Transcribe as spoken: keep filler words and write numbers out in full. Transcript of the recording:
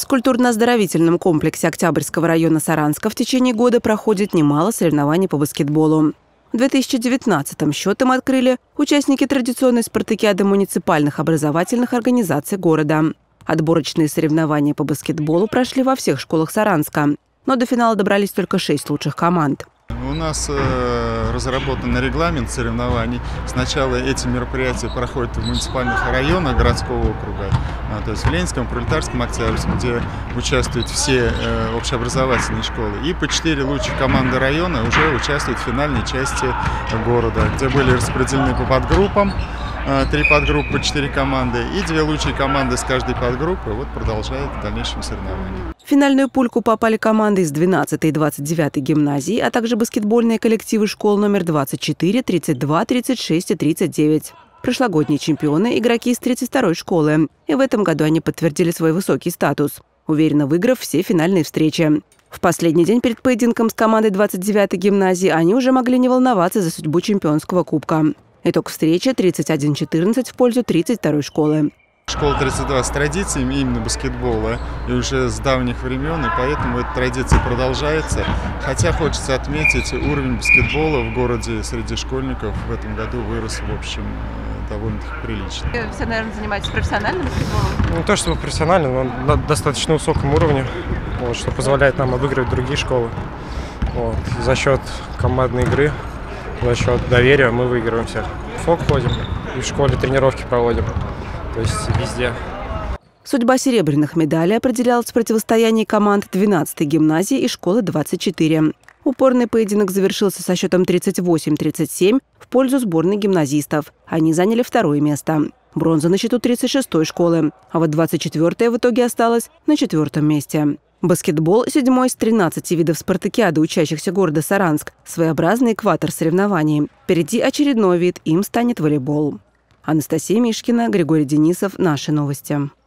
физкультурно-оздоровительном комплексе Октябрьского района Саранска в течение года проходит немало соревнований по баскетболу. В две тысячи девятнадцатом счет им открыли участники традиционной спартакиады муниципальных образовательных организаций города. Отборочные соревнования по баскетболу прошли во всех школах Саранска, но до финала добрались только шесть лучших команд. У нас э, разработан регламент соревнований. Сначала эти мероприятия проходят в муниципальных районах городского округа, а, то есть в Ленинском, Пролетарском, Октябрьском, где участвуют все э, общеобразовательные школы. И по четыре лучших команды района уже участвуют в финальной части города, где были распределены по подгруппам. Три подгруппы, четыре команды и две лучшие команды с каждой подгруппы вот продолжают в дальнейшем соревнования. В финальную пульку попали команды из двенадцатой и двадцать девятой гимназии, а также баскетбольные коллективы школ номер двадцать четыре, тридцать два, тридцать шесть и тридцать девять. Прошлогодние чемпионы – игроки из тридцать второй школы. И в этом году они подтвердили свой высокий статус, уверенно выиграв все финальные встречи. В последний день перед поединком с командой двадцать девятой гимназии они уже могли не волноваться за судьбу чемпионского кубка. Итог встречи – тридцать один четырнадцать в пользу тридцать второй школы. Школа тридцать два с традициями именно баскетбола и уже с давних времен, и поэтому эта традиция продолжается. Хотя хочется отметить, уровень баскетбола в городе среди школьников в этом году вырос, в общем, довольно-таки прилично. Вы все, наверное, занимаетесь профессиональным баскетболом? Не то чтобы профессиональным, но на достаточно высоком уровне, вот, что позволяет нам обыгрывать другие школы. Вот. За счет командной игры, за счет доверия мы выигрываем всех. В ФОК ходим и в школе тренировки проводим, то есть везде. Судьба серебряных медалей определялась в противостоянии команд двенадцатой гимназии и школы двадцать четыре. Упорный поединок завершился со счетом тридцать восемь тридцать семь в пользу сборной гимназистов. Они заняли второе место. Бронза на счету тридцать шестой школы, а вот двадцать четвёртая в итоге осталась на четвертом месте. Баскетбол – седьмой из тринадцати видов спартакиады учащихся города Саранск. Своеобразный экватор соревнований. Впереди очередной вид, им станет волейбол. Анастасия Мишкина, Григорий Денисов. Наши новости.